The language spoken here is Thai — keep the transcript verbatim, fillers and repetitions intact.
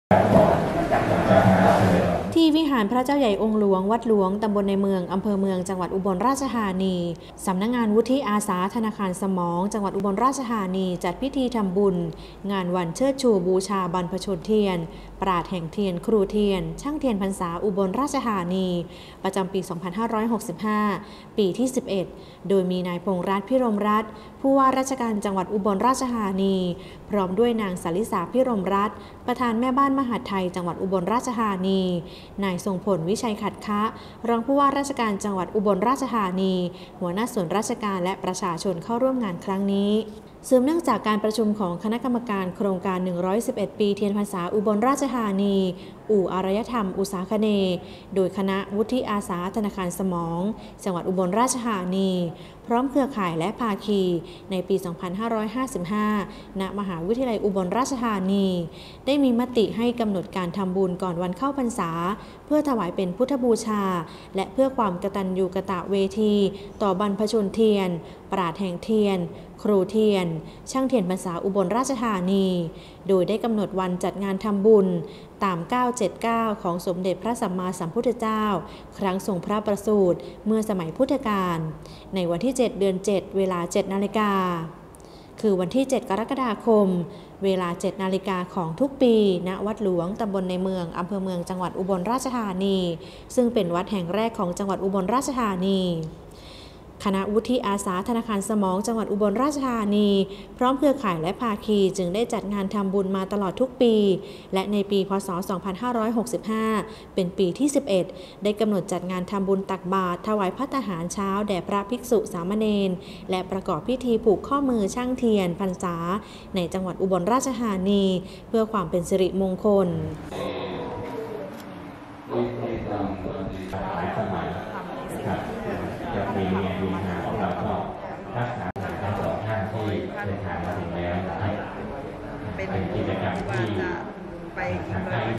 ที่วิหารพระเจ้าใหญ่องค์หลวงวัดหลวงตำบลในเมืองอำเภอเมืองจังหวัดอุบลราชธานีสำนักงานวุฒิอาสาธนาคารสมองจังหวัดอุบลราชธานีจัดพิธีทำบุญงานวันเชิดชูบูชาบรรพชนเทียนปราชญ์แห่งเทียนครูเทียนช่างเทียนพรรษาอุบลราชธานีประจำปี สองพันห้าร้อยหกสิบห้า ปีที่ สิบเอ็ด โดยมีนายพงษ์รัตน์พิรมรัตน์ผู้ว่าราชการจังหวัดอุบลราชธานีพร้อมด้วยนางสาลิสาพิรมรัตน์ประธานแม่บ้านมหาดไทยจังหวัดอุบลราชธานีนายทรงผลวิชัยขัดคะรองผู้ว่าราชการจังหวัดอุบลราชธานีหัวหน้าส่วนราชการและประชาชนเข้าร่วมงานครั้งนี้สืบเนื่องจากการประชุมของคณะกรรมการโครงการหนึ่งร้อยสิบเอ็ดปีเทียนพรรษาอุบลราชธานีอู่อารยธรรมอุตสาคเนย์โดยคณะวุฒิอาสาธนาคารสมองจังหวัดอุบลราชธานีพร้อมเครือข่ายและภาคีในปี สองพันห้าร้อยห้าสิบห้า ณ มหาวิทยาลัยอุบลราชธานีได้มีมติให้กำหนดการทำบุญก่อนวันเข้าพรรษาเพื่อถวายเป็นพุทธบูชาและเพื่อความกตัญญูกตเวทีต่อบรรพชนเทียนปราชญ์แห่งเทียนครูเทียนช่างเทียนพรรษาอุบลราชธานีโดยได้กำหนดวันจัดงานทำบุญตามเก้าเจ็ดเก้าของสมเด็จพระสัมมาสัมพุทธเจ้าครั้งทรงพระประสูติเมื่อสมัยพุทธกาลในวันที่เจ็ดเดือนเจ็ดเวลาเจ็ดนาฬิกาคือวันที่เจ็ดกรกฎาคมเวลาเจ็ดนาฬิกาของทุกปีณวัดหลวงตำบลในเมืองอำเภอเมืองจังหวัดอุบลราชธานีซึ่งเป็นวัดแห่งแรกของจังหวัดอุบลราชธานีคณะวุฒิอาสาธนาคารสมองจังหวัดอุบลราชธานีพร้อมเครือข่ายและภาคีจึงได้จัดงานทำบุญมาตลอดทุกปีและในปีพ.ศ. สองพันห้าร้อยหกสิบห้า เป็นปีที่ สิบเอ็ด ได้กำหนดจัดงานทำบุญตักบาตรถวายภัตตาหารเช้าแด่พระภิกษุสามเณรและประกอบพิธีผูกข้อมือช่างเทียนพรรษาในจังหวัดอุบลราชธานีเพื่อความเป็นสิริมงคลจะมีมีงานของเราก็รักษาทั้งสองท่านที่เดินทางมาถึงแล้วนะครับเป็นกิจกรรมที่ทำให้